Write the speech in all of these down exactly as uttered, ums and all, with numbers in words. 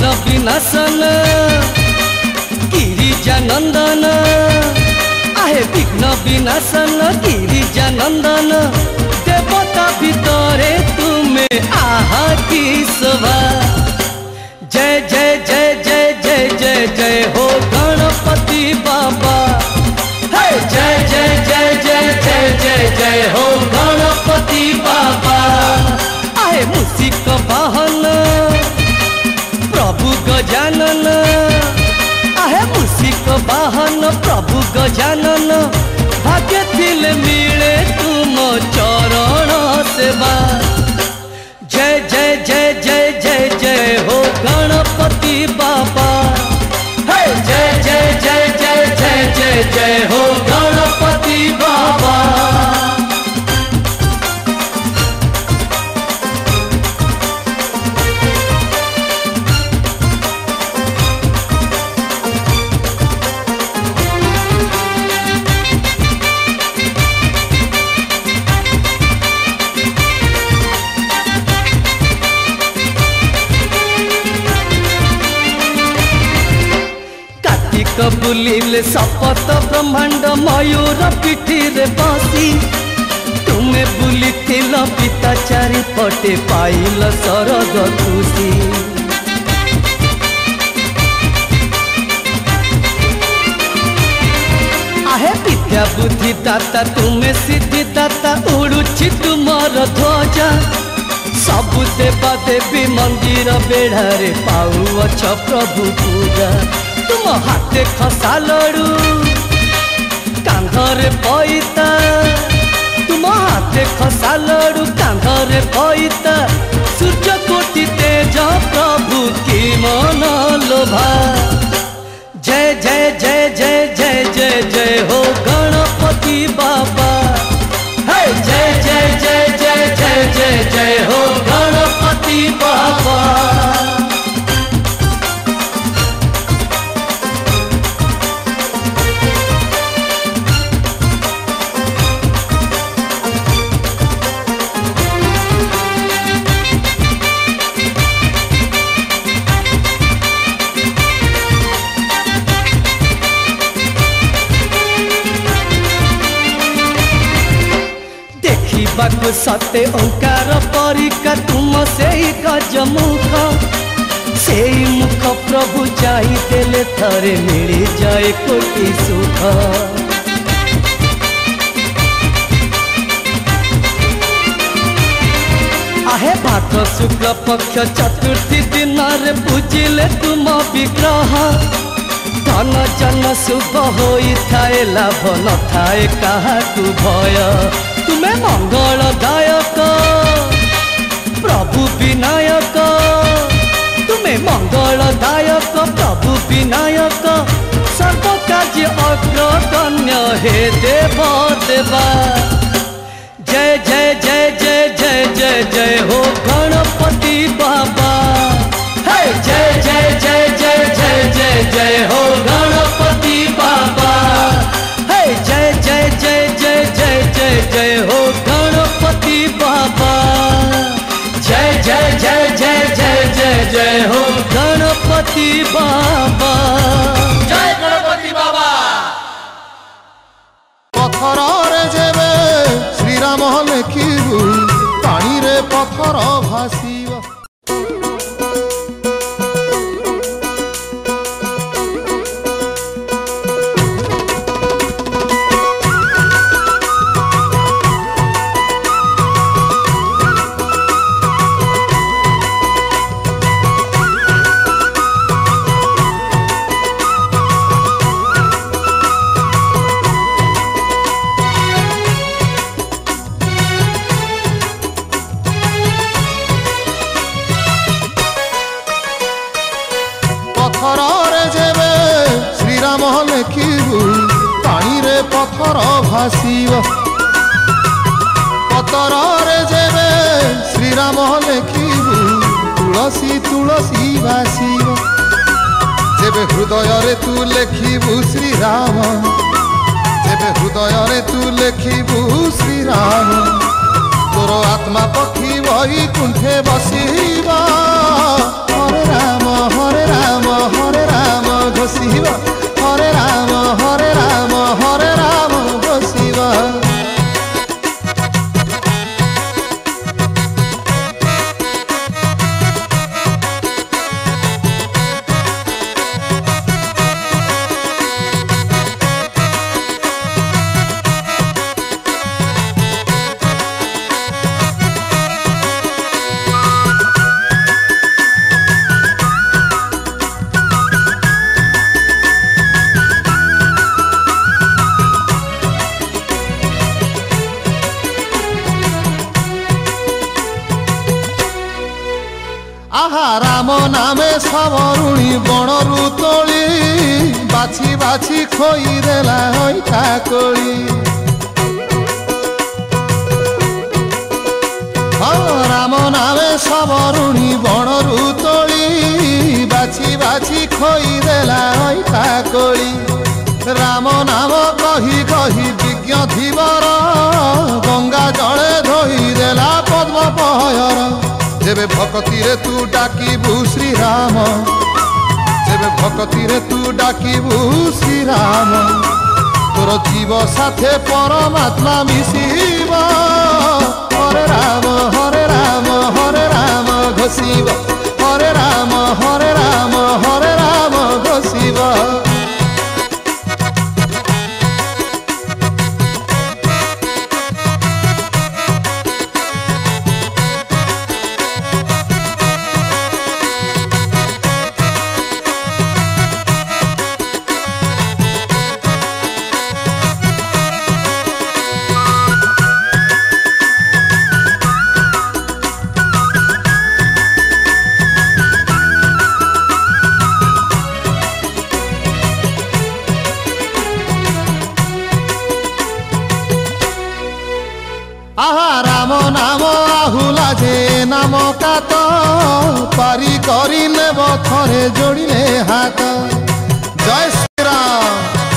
विघ्न विनाशन गिरिजानंदन आहे विघ्न विनाशन गिरिजानंदन देवता भितरे तुम्हें आहा की शोभा। जय जय जय जय जय जय जय हो गणपति बाबा। हे जय जय जय जय जय जय जय हो गणपति बाबा। आहे मूषिक वाहन प्रभु गजानन आहे मूषिक वाहन प्रभु गजानन भाग्य थिले मिले तुम चरण सेवा। जय जय जय जय जय जय हो गणपति बाबा। हे जय जय जय जय जय जय जय हो गणपति बाबा। बुलिले सपत ब्रह्मांड मयूर पिठी रे बसी तुम्हें बुली थिल पिता चारि पटे पाइल सरग खुशी। आहे विद्या बुद्धि दाता तुम्हें सिद्धि दाता उड़ुछि तुमर ध्वजा सबु देवा देवी मंदिर बेढ़ारे पाउअछ प्रभु पूजा। तुम हाथे खसा लड़ू कांधरे पैता तुम हाथे खसा लड़ू कांधरे पैता सूर्य कोटि तेज प्रभु की मन लोभा। जय जय जय जय जय जय जय हो गणपति बाबा। हे जय जय जय जय जय जय जय हो गणपति बाबा। बाकु सते ओंकार परिका तुम से गज मुख से मुख प्रभु चाही देले थरे मिली जाए कोटि सुख। आहे भाद्र शुक्ल पक्ष चतुर्थी दिन रे पूजिले तुम विग्रह धन जन शुभ होई थाए लाभ न थाए कहा तू भय। तुम्हें मंगलदायक प्रभु विनायक तुम्हें मंगलदायक प्रभु विनायक सर्व कार्य अग्रगण्य हे देव देवा। जय जय जय जय जय जय जय हो गणपति बाबा। हे जय जय जय जय जय जय जय हो गणपति बाबा। हे जय जय जय जय जय जय जय हो गणपति बाबा। जय जय जय जय जय जय जय हो गणपति बाबा। जय गणपति बाबा। पथर रे जेबे श्री राम लेखिबु पानी रे पथर भासीब। पथर भासीब पतर रे जेबे श्री राम लेखिबु तुलसी तुलसी भासीब। जेबे हृदय रे तू लेखिबु श्री राम जेबे हृदय रे तू लेखिबु श्री राम तोर आत्मा पक्षी वही कुंठे बसिबा। हरे राम हरे राम हरे राम घोषिबा हरे राम हरे राम हरे राम घोषिबा आहा राम नामे सबरुणी बणरू तोली बाछी बाछी खोई देला हईटा कोली हाँ राम नामे सबरुणी बणरू तोली बाछी बाछी खोई देला हईटा कोली राम नाम कही कही विज्ञ धीवर गंगा जले धोई देला पद्म पहयर जेबे भक्ति रे तू डाकिबू श्री राम जेबे भक्ति रे तू डाकिबू श्री राम तोर जीव साथे परमात्मा मिशिबा हरे राम हरे राम हरे राम घोषिबा हरे राम हरे राम हरे राम घोषिबा आहा राम नाम आहुला जे नाम कात पारी करी नेब थरे जोड़िले हाथ जय श्री राम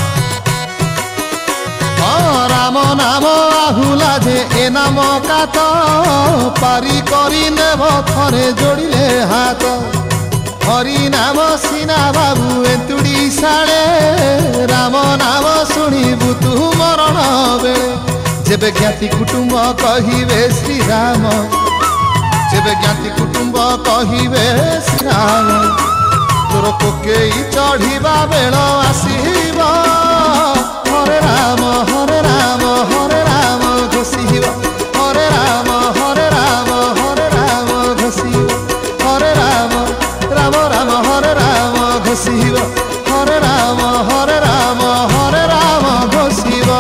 हाँ राम नाम आहुला जे ए नाम कात पारी करी नेब थरे जोड़िले हाथ हरि नाम सीना बाबू एतुड़ी साड़े राम नाम शुणिबु तू मरण बेले जेबे ज्ञाति कुटुंब कहिबे श्री राम जेबे ज्ञाति कुटुंब कहिबे श्री राम तोर कोकेई चढ़िबा बेल आसीबा हरे राम हरे राम हरे राम घोषिबा हरे राम हरे राम हरे राम घोषिबा हरे राम राम राम हरे राम घोषिबा हरे राम हरे राम हरे राम घोषिबा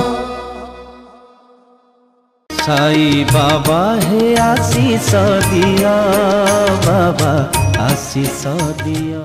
साई बाबा हे आशीष दिया बाबा आशीष दिया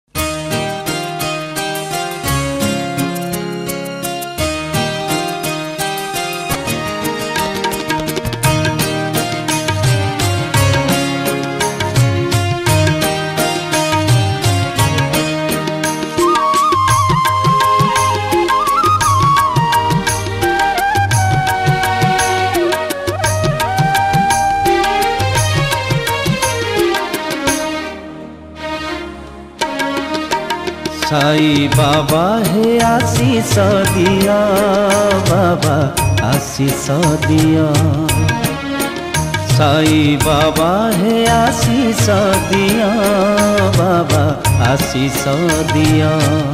साई बाबा हे आशीष दिया बाबा आशीष दिया साई बाबा हे आशीष दिया बाबा आशीष दिया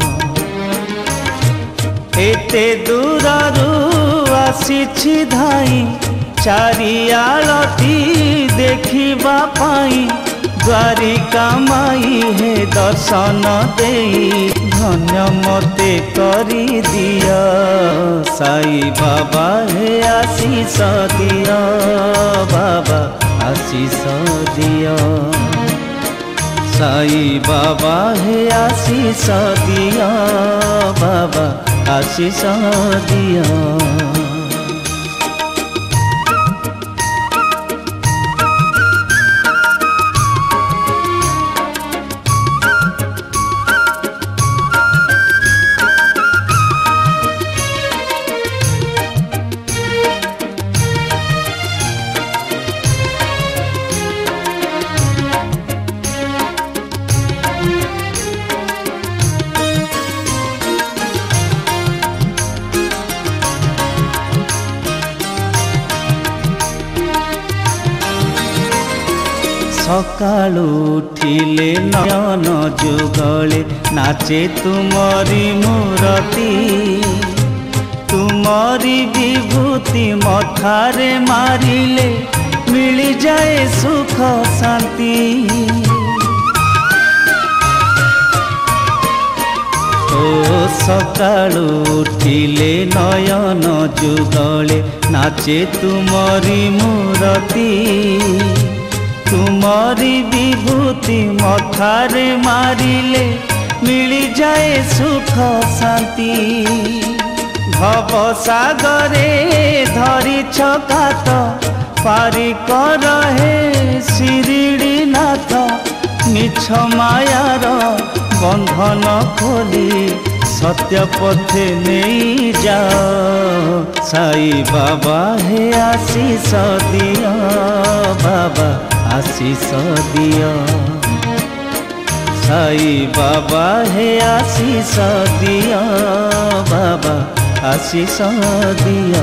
एते दूररू आसीछि धाई चारिआलती देखिबा पाई द्वारिका माई हे दर्शन देई धन्य मते करी दिया साई बाबा हे आशीष दिया बाबा आशीष दिया साई बाबा हे आशीष दिया बाबा आशीष दिया सकाळु उठिले नयन जुगले नाचे तुमरी मूरती तुमरी विभूति मथारे मारिले मिली जाए सुख शांति ओ सकाळु उठिले नयन जुगले नाचे तुमरी मूरती तुमरी विभूति मथारे मारिले मिली जाए सुख शांति भव सागरे धरी छकात पारी कर हे शिरिडी नाथ मिछ मायार बंधन खोली सत्य पथे नहीं जाओ साई बाबा हे आशीष दिया बाबा आशीष दिया साई बाबा हे आशीष दिया बाबा आशीष दिया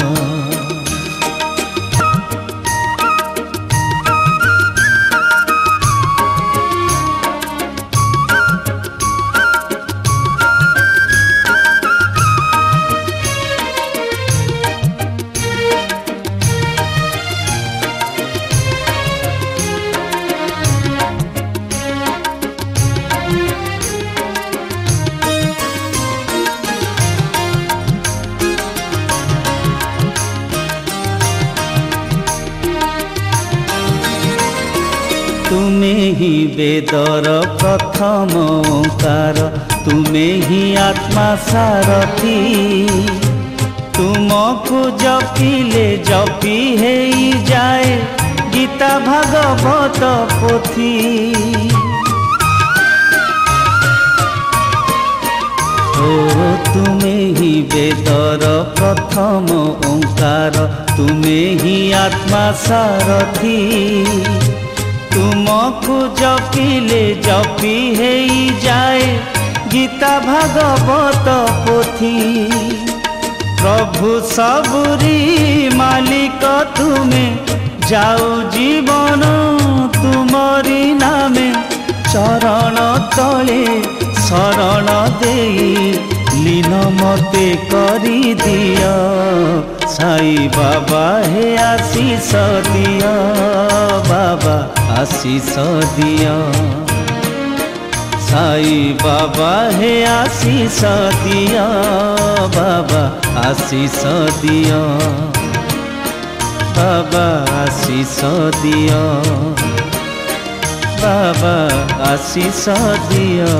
तुम्हें ही वेदर प्रथम ओंकार तुम्हें ही आत्मा सारथी तुमको जपिले जपी है जाए गीता भागवत पोथी ओ तुम्हें ही वेदर प्रथम ओंकार तुम्हें ही आत्मा सारथी तुमको जपिले जपी है जाए गीता भागवत पोथी प्रभु सबुरी मालिक तुम्हें जाओ जीवन तुमरी नामे चरण तले शरण देई लीन मते करी दिया साई बाबा हे आशीष दिया बाबा आशीष दिया साई बाबा हे आशीष दिया बाबा आशीष दिया बाबा आशीष दिया बाबा आशीष दिया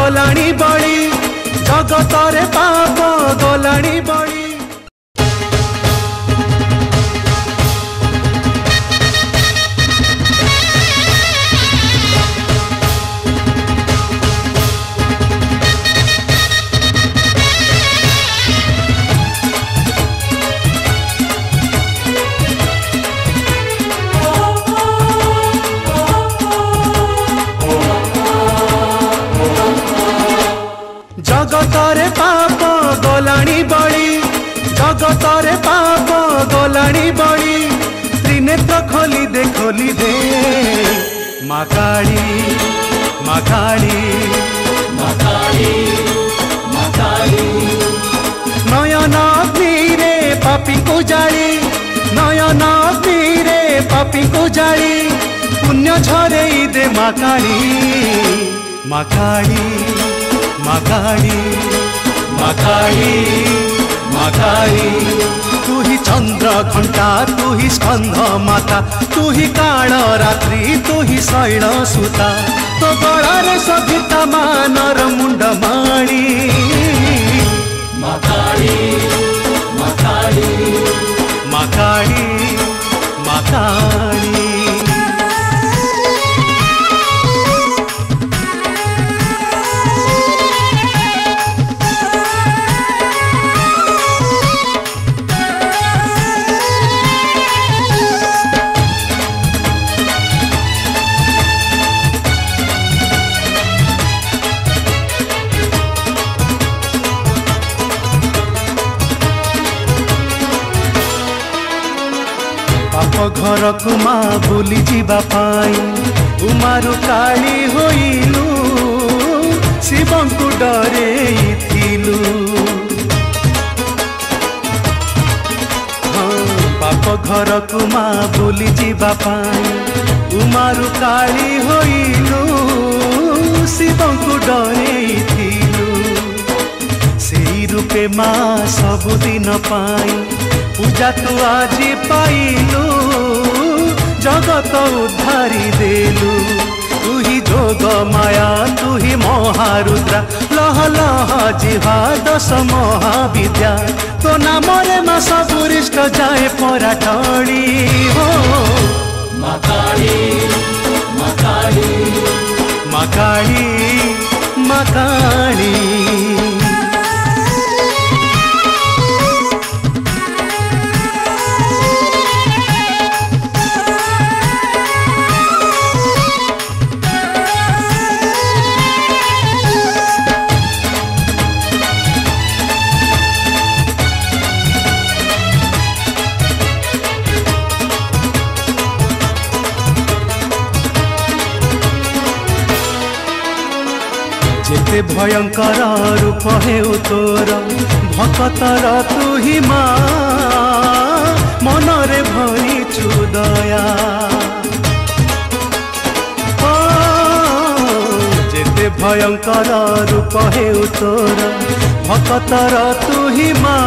गलाणी बड़ी जगतरे पाप गलाणी बड़ी। जगतरे पाप गलाणी बड़ी जगतरे पाप गलाणी बड़ी त्रिनेत्र खोली दे खोली दे माँ काली माँ काली माँ काली माँ काली। नयन अग्निरे पापी को जाली नयन अग्निरे पापी को जाली पुण्य झरेई दे माँ काली माँ काली माँ काली माँ काली माँ काली। तू ही चंद्र घंटा तू ही स्कंध माता तू ही काल रात्रि तू ही शैल सुता तो गलारे सभिता मानर मुंड माणी माँ काली माँ काली माँ काली माँ काली। घर को माँ बुली जीवा पाई उमारु काली होइलु शिवं को डरेइथिलु। हाँ बाप घर को माँ बुली जीवा पाई उमारु काली होइलु शिवं को डरेइथिलु। सेई रूपे माँ सबुदिन पाई पूजा तू आज पाइलु जगत उद्धारी देलु। तू ही जोग माया तू ही महारुद्रा लह लह जिहा दश महाविद्या तो नाम रे माँ सबुरिष्ट जाए परा टली हो माँ काली माँ काली माँ काली माँ काली। जेते भयंकर रूप हेउ तोर भक्तर तू ही माँ मनरे भरिछु दया। ओ जेते भयंकर रूप हेउ तोर भक्तर तू ही माँ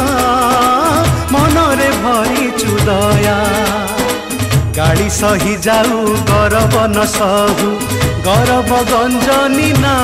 मनरे भरिछु दया। गाड़ी सही जाऊ गौरव न सहु गौरव गंजनी ना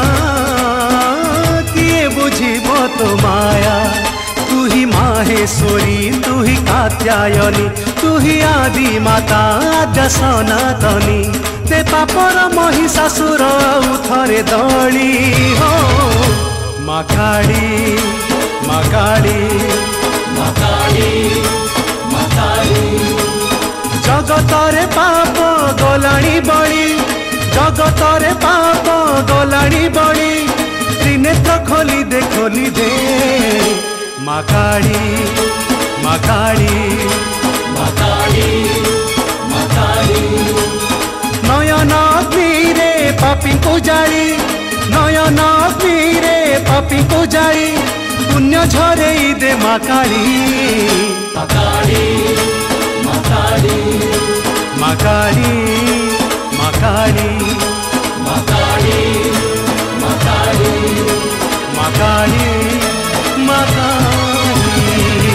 किए बुझीब तो माया। तू ही माहेश्वरी तू ही कात्यायनी तू ही आदि माता आद्य सनातनी ते पापर महिषासुर उथरे दली हो माँ काली माँ काली माँ काली माँ काली। जगतरे पाप गलाणी बड़ी जगतरे पाप गलाणी बड़ी त्रिनेत्र खोली दे खोली दे माँ काली माँ काली माँ काली माँ काली। नयन अग्निरे पापी को जाली नयन अग्निरे पापी को जाली पुण्य झरेई दे माँ काली माँ काली माँ काली माँ काली माँ काली माँ काली माँ काली माँ काली माँ काली।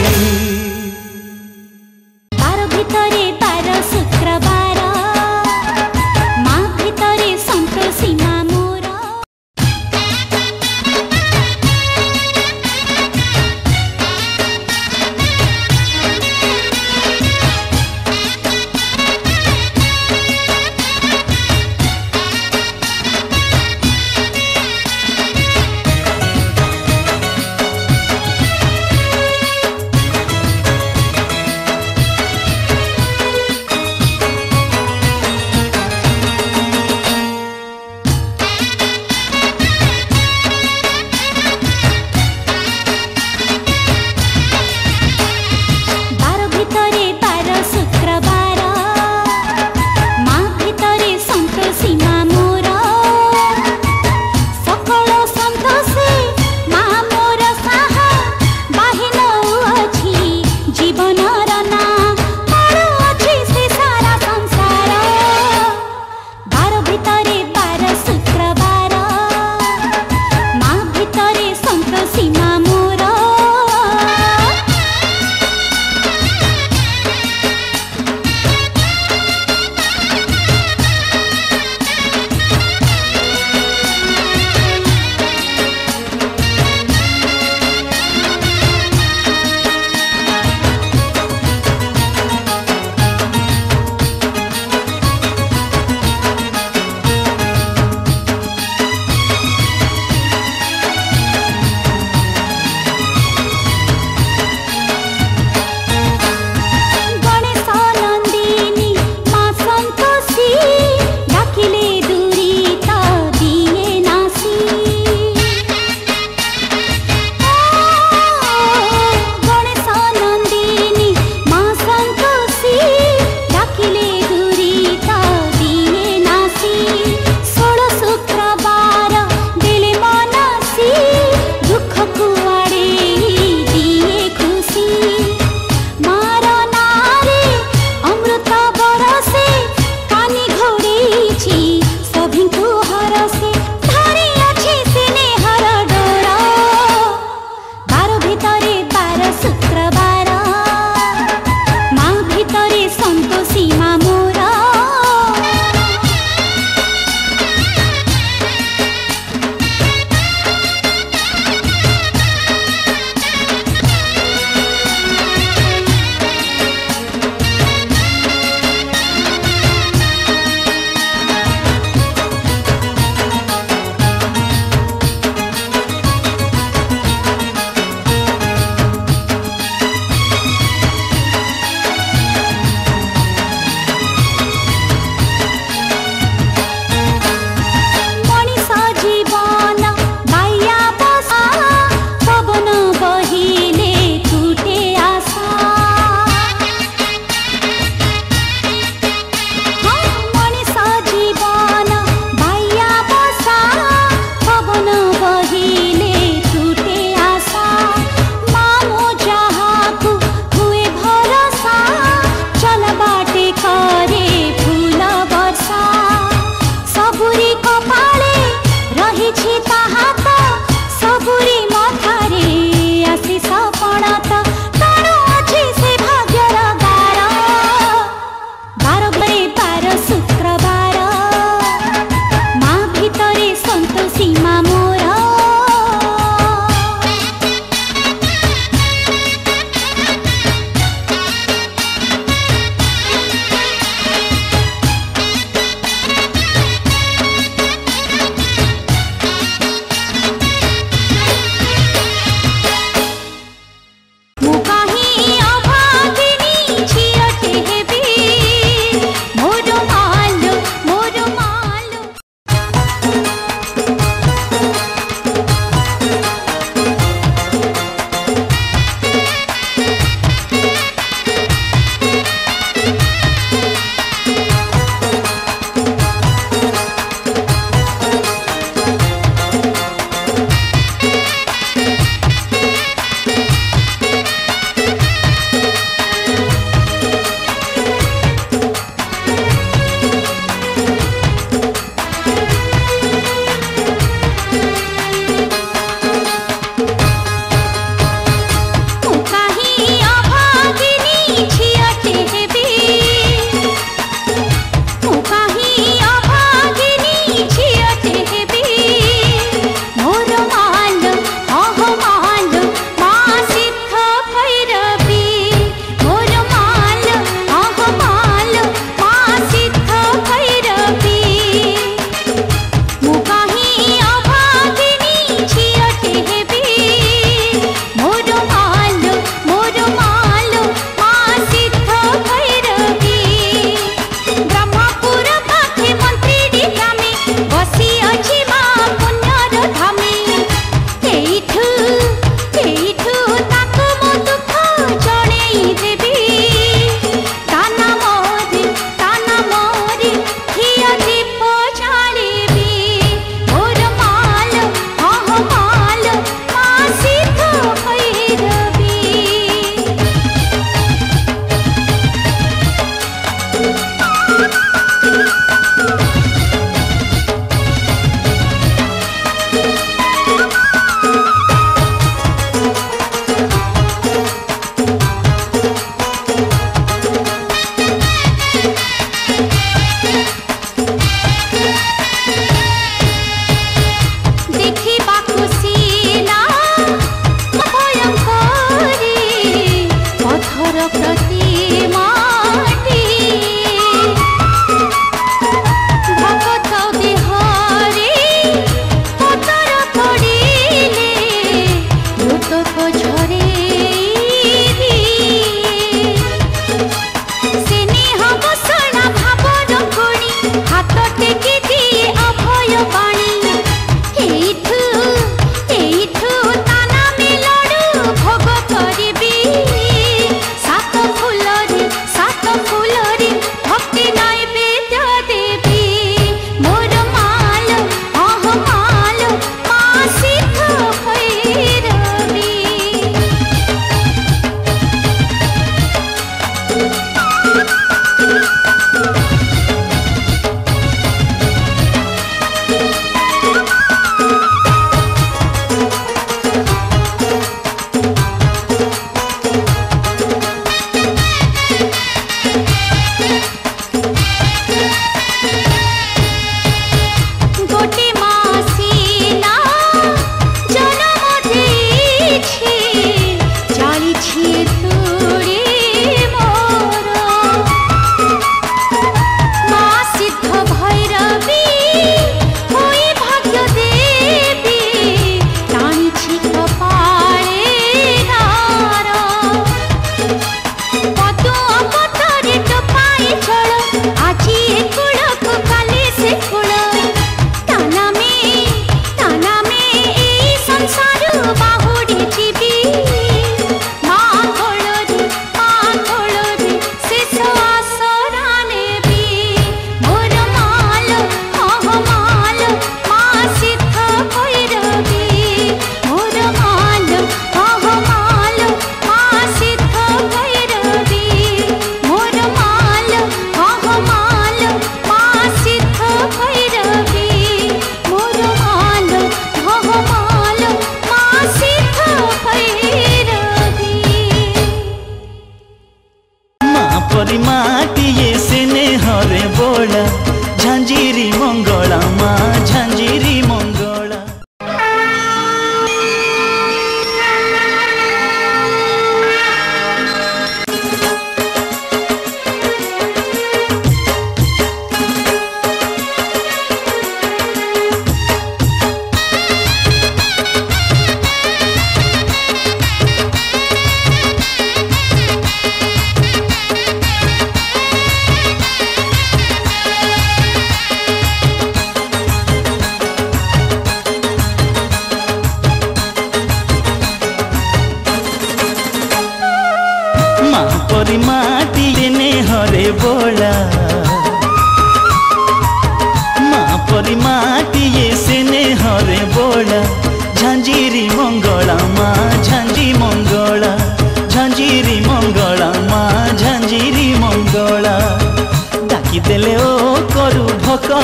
बार भितरे बार शुक्रवार माँ भितरे संतोषी माँ मोर। हाथ सबुरी मथारे आशीष पणत कण अछि से भाग्यर गार बार घरे बार शुक्रवार माँ भितरे संतोषी माँ मोर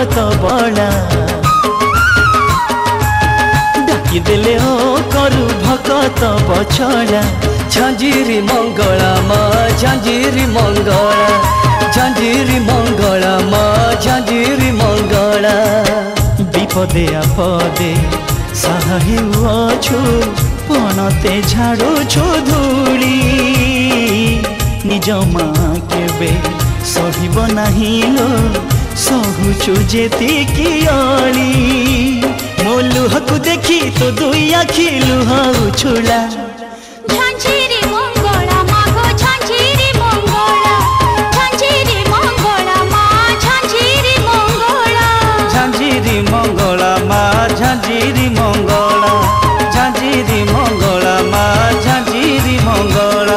भगत बड़ा डाकी देले ओ करू भगत बछड़ा झांझीरी मंगला माँ झांझीरी मंगला झांझीरी मंगला माँ झांझीरी मंगला विपदे आपदे साहे अछु पणते झाड़ुछु धूली निज माँ केबे सहिब नाही लो सहुछु जेतिकी अली मो लुहकु देखी तो दुई आखि लुह उछुला झांझीरी मंगला माँ गो झांझीरी मंगला झांझीरी मंगला माँ झांझीरी मंगला झांझीरी मंगला माँ झांझीरी मंगला झांझीरी मंगला माँ झांझीरी मंगला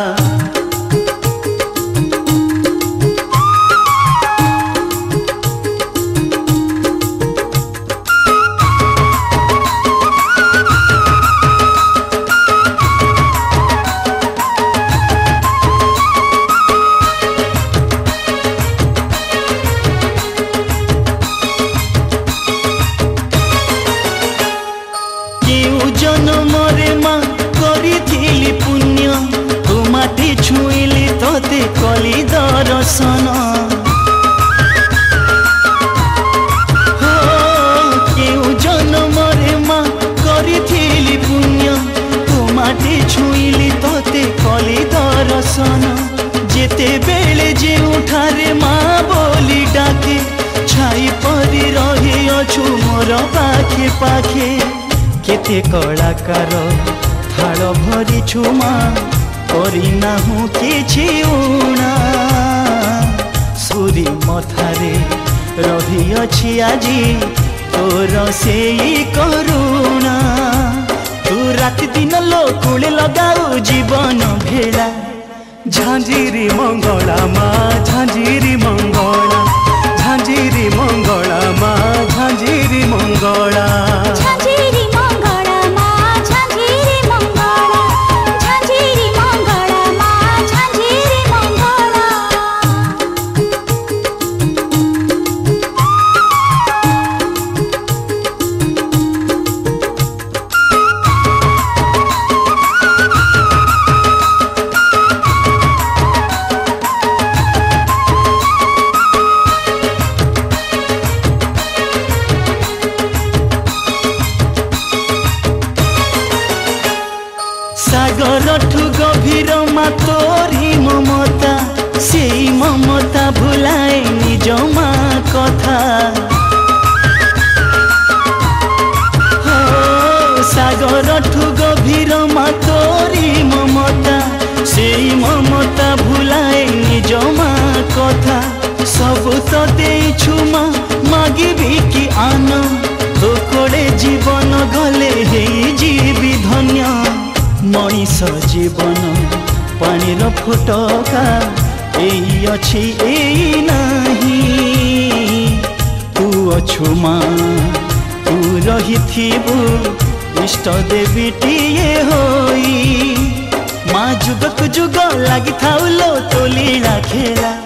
छुईली तोते कली दर्शन हो केउ जन्मरे माँ करिथिली पुण्य तू माटी छुईली तोते कली दर्शन जेते बेले जे उठारे माँ बोली डाके छाई परी रही अछु मोर पाखे पाखे केते कलाकार थाल भरी छु माँ करी नाहु किछि उणा सूरी मथारे रही अछि आजी तोर सेई करुणा तू राति दिन लोकुले लगाऊ जीवन भेला झांझीरी मंगला माँ झांझीरी मंगला झांझीरी मंगला माँ झांझीरी मंगला झांझीरी मंगला माँ झांझीरी मंगला झांझीरी मंगला माँ झांझीरी मंगला सागरठु गभीर मा तोरी ममता सेई ममता भुलाए निज मा कथा हो सागरठु गभीर मा तोरी ममता सेई ममता भुलाए निज मा कथा सब तो देइछु मा मागिबी कि आन तो कोड़े जीवन गले हे जीवी धन्य मनीष जीवन पानीर फुटका एई अछि एई नाही तू अछु माँ तू रहिथिबु इष्ट देवीटिए होई माँ जुगक जुग लागि थाउलो तो लीला खेला।